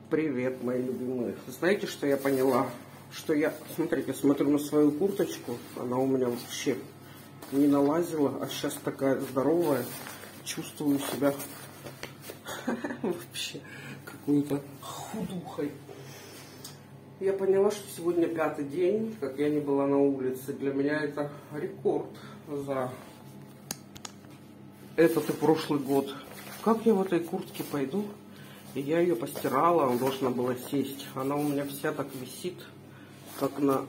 Привет, мои любимые. Знаете, что я поняла? Что я, смотрите, смотрю на свою курточку, она у меня вообще не налазила, а сейчас такая здоровая. Чувствую себя вообще какой-то худухой. Я поняла, что сегодня 5-й день, как я не была на улице. Для меня это рекорд за этот и прошлый год. Как я в этой куртке пойду? И я ее постирала, должна была сесть. Она у меня вся так висит, как на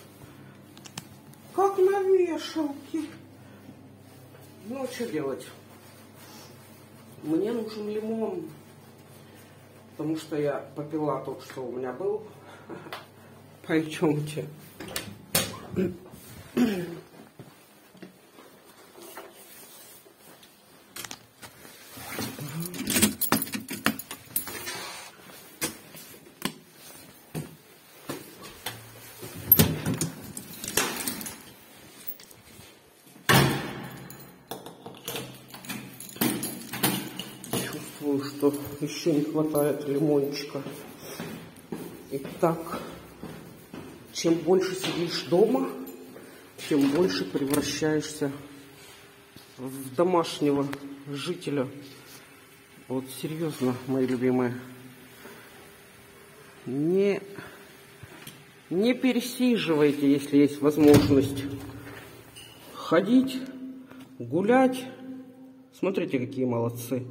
вешалке. Ну, что делать? Мне нужен лимон, потому что я попила тот, что у меня был. Пойдемте. Чувствую, что еще не хватает лимончика. Итак, чем больше сидишь дома, тем больше превращаешься в домашнего жителя. Вот серьезно, мои любимые. Не пересиживайте, если есть возможность ходить, гулять. Смотрите, какие молодцы.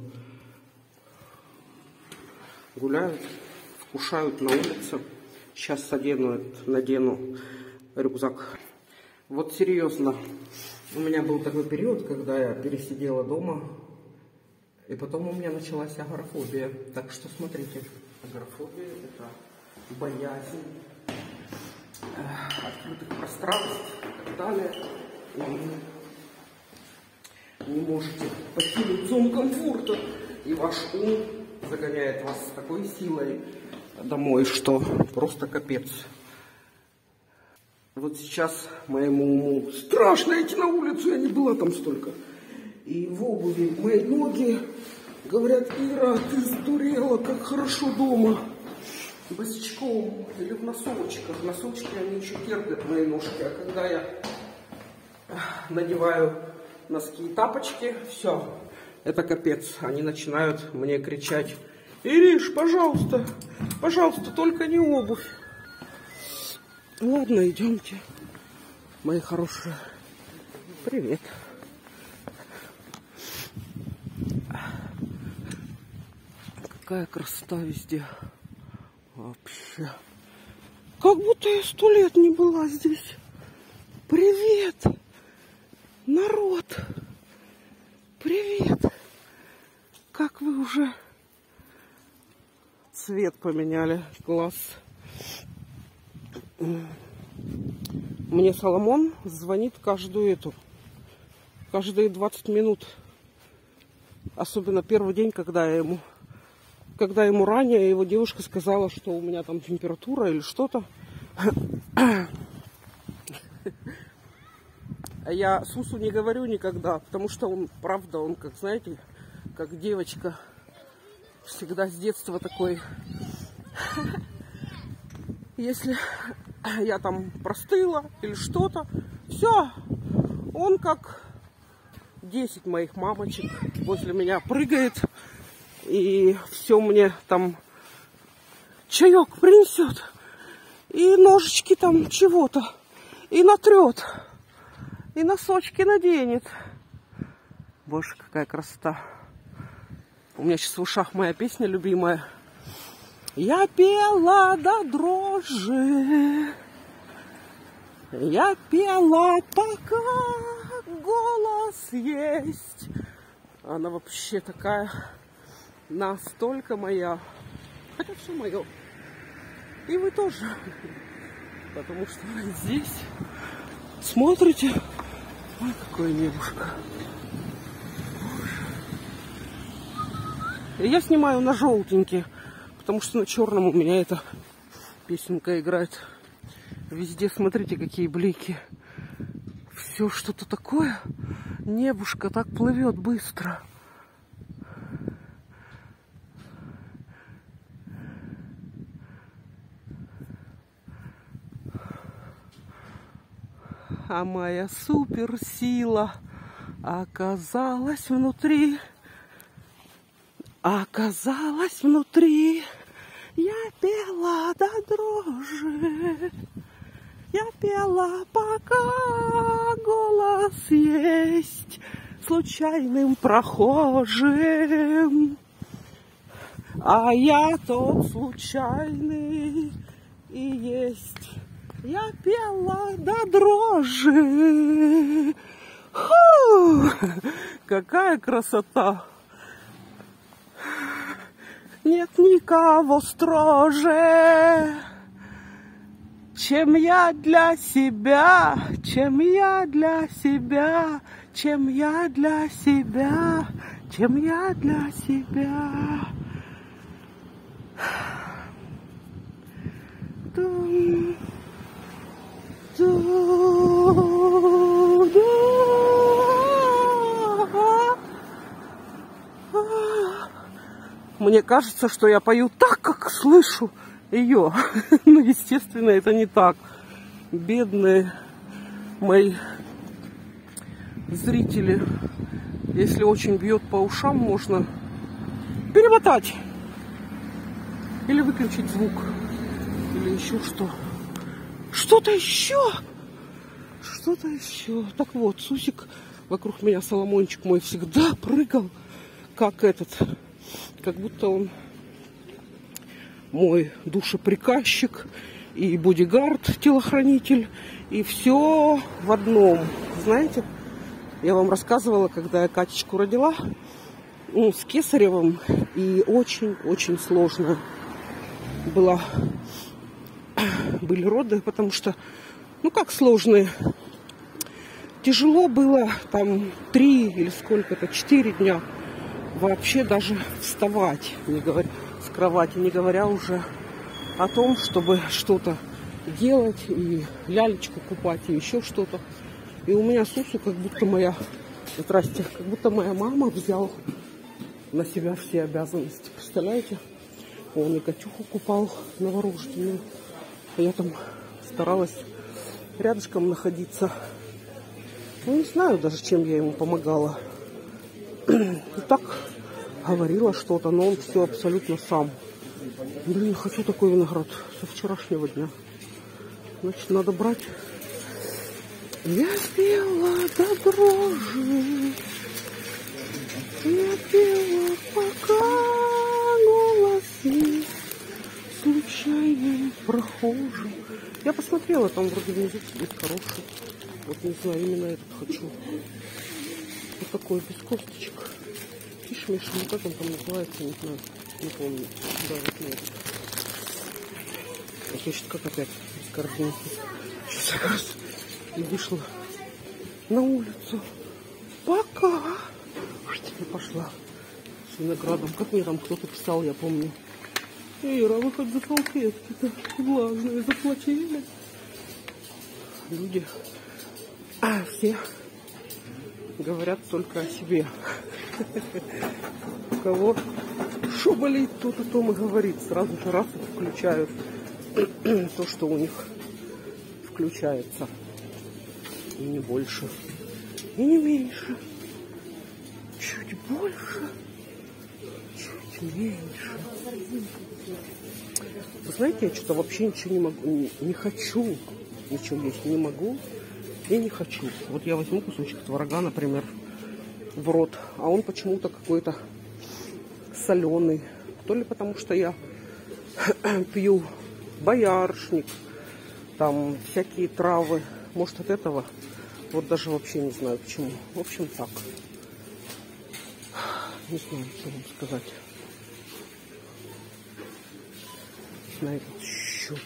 Гуляют, вкушают на улице. Сейчас надену рюкзак. Вот серьезно, у меня был такой период, когда я пересидела дома, и потом у меня началась агорафобия. Так что смотрите, агорафобия — это боязнь открытых пространств и так далее. И не можете покинуть зону комфорта, и ваш ум загоняет вас с такой силой домой, что просто капец. Вот сейчас моему уму страшно идти на улицу, я не была там столько. И в обуви мои ноги говорят: Ира, ты сдурела, как хорошо дома. Босичком или в носочках. Носочки, они еще терпят мои ножки. А когда я надеваю носки и тапочки, все, это капец. Они начинают мне кричать: Ириш, пожалуйста, пожалуйста, только не обувь. Ладно, идемте, мои хорошие. Привет. Какая красота везде. Вообще. Как будто я 100 лет не была здесь. Привет, народ. Привет. Как вы уже цвет поменяли? Класс. Мне Соломон звонит каждые 20 минут. Особенно первый день, когда ему ранее его девушка сказала, что у меня там температура или что-то. А я Сусу не говорю никогда, потому что он, правда, он, как знаете, как девочка, всегда с детства такой. Если я там простыла или что-то, все, он как 10 моих мамочек возле меня прыгает и все мне там чаек принесет и ножички там чего-то и натрет и носочки наденет. Боже, какая красота. У меня сейчас в ушах моя песня любимая. Я пела до дрожи, я пела, пока голос есть. Она вообще такая настолько моя. Хотя все мое. И вы тоже. Потому что здесь смотрите. Ой, какое небушка. И я снимаю на желтенький, потому что на черном у меня эта песенка играет. Везде смотрите, какие блики. Все что-то такое. Небушка так плывет быстро. а моя суперсила оказалась внутри. Оказалась внутри. Я пела до дрожи. Я пела, пока голос есть случайным прохожим. А я тот случайный и есть. Я пела до дрожи. Фу, какая красота! Нет никого строже, чем я для себя, чем я для себя, чем я для себя, чем я для себя. Дум, дум, дум. Мне кажется, что я пою так, как слышу ее. Ну, естественно, это не так. Бедные мои зрители. Если очень бьет по ушам, можно перемотать. Или выключить звук. Или еще что. Что-то еще. Что-то еще. Так вот, Сусик вокруг меня, Соломончик мой, всегда прыгал, как этот... Как будто он мой душеприказчик и бодигард, телохранитель, и все в одном. Знаете, я вам рассказывала, когда я Катечку родила, с Кесаревым, и очень-очень сложно были роды, потому что, ну как сложные, тяжело было там 3 или сколько-то, 4 дня. Вообще даже вставать с кровати, не говоря уже о том, чтобы что-то делать и лялечку купать и еще что-то. И у меня Сусу как будто моя мама взяла на себя все обязанности. Представляете? Он и Катюху купал новорожденную. А я там старалась рядышком находиться. Ну, не знаю даже, чем я ему помогала. И так говорила что-то, но он все абсолютно сам. Блин, хочу такой виноград со вчерашнего дня. Значит, надо брать. Я пела до дрожи. Я пела, пока голос не случайным прохожим. Я посмотрела, там вроде внизу будет хороший. Вот не знаю, именно этот хочу. Вот такой, без косточек. Кишмиш, ну как он там называется, не знаю, не помню. Да, вот нет. А я что-то как опять из картинки. Сейчас я раз и вышла на улицу. Пока. Я пошла с виноградом. Как мне там кто-то писал, я помню. Ира, вы хоть за салфетки-то влажные заплатили. Люди все говорят только о себе. У кого что болит, тот о том и говорит. Сразу же раз и включают то, что у них включается. И не больше, и не меньше. Чуть больше, чуть меньше. Вы знаете, я что-то вообще ничего не могу, не хочу ничего есть, не могу и не хочу. Вот я возьму кусочек творога, например, в рот, а он почему-то какой-то соленый. То ли потому, что я пью боярышник, там всякие травы. Может, от этого. Вот даже вообще не знаю почему. В общем, так. Не знаю, что вам сказать на этот счет.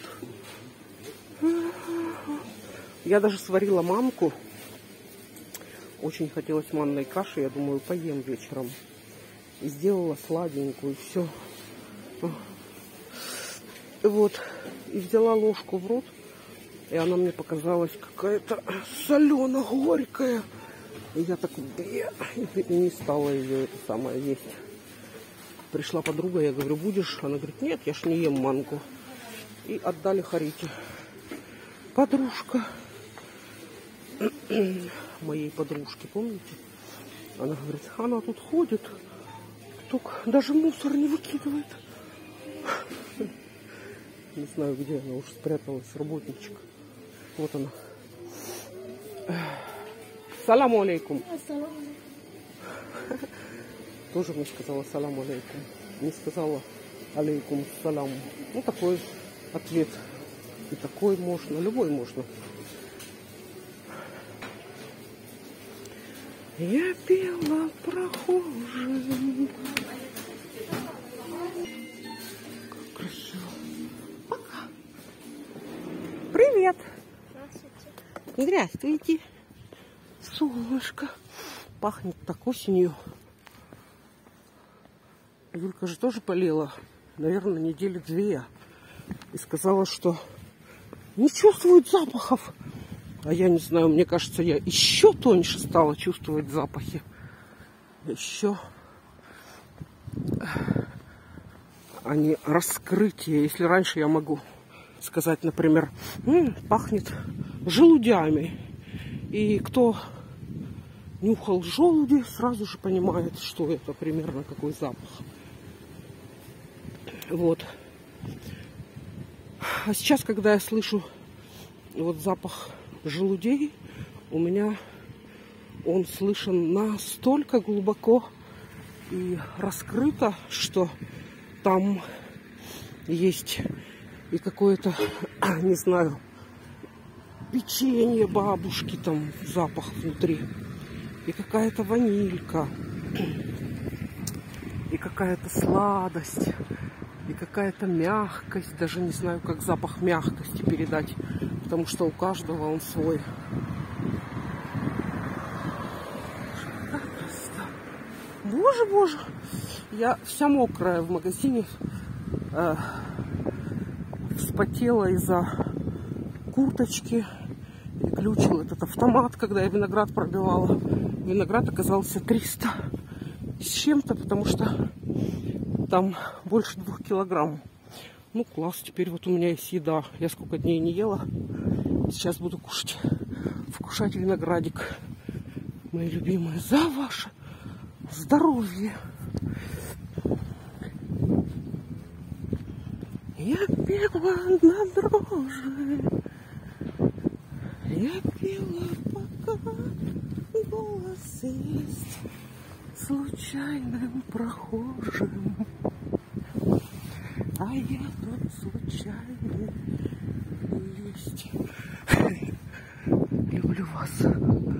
Я даже сварила манку. Очень хотелось манной каши. Я думаю, поем вечером. И сделала сладенькую. Все. Вот. И взяла ложку в рот. И она мне показалась какая-то солено-горькая. И я так и не стала ее это самое есть. Пришла подруга, я говорю, будешь? Она говорит, нет, я ж не ем манку. И отдали Харите. Подружка моей подружки, помните? Она говорит, она тут ходит, только даже мусор не выкидывает. Не знаю, где она уже спряталась, работничка. Вот она. Саламу алейкум. Тоже мне сказала саламу алейкум. Не сказала алейкум салам. Ну, такой ответ. И такой можно, любой можно. Я пела прохожим. Как красиво. Пока. Привет. Здравствуйте. Солнышко. Пахнет так осенью. Юлька же тоже болела, наверное, недели 2. И сказала, что не чувствует запахов. А я не знаю, мне кажется, я еще тоньше стала чувствовать запахи. Еще они раскрытие. Если раньше я могу сказать, например, пахнет желудями. И кто нюхал желуди, сразу же понимает, что это примерно какой запах. Вот. А сейчас, когда я слышу вот запах желудей, у меня он слышен настолько глубоко и раскрыто, что там есть и какое-то, не знаю, печенье бабушки, там запах внутри, и какая-то ванилька, и какая-то сладость, и какая-то мягкость. Даже не знаю, как запах мягкости передать, потому что у каждого он свой. Боже, боже, я вся мокрая в магазине, вспотела из-за курточки, переключил этот автомат, когда я виноград пробивала. Виноград оказался 300 с чем-то, потому что там больше 2 килограмм. Ну, класс, теперь вот у меня есть еда. Я сколько дней не ела. Сейчас буду кушать, вкушать виноградик. Мои любимые, за ваше здоровье. Я пела на дрожжи. Я пела, пока голос есть случайным прохожим. А я тут случайный есть. Люблю вас.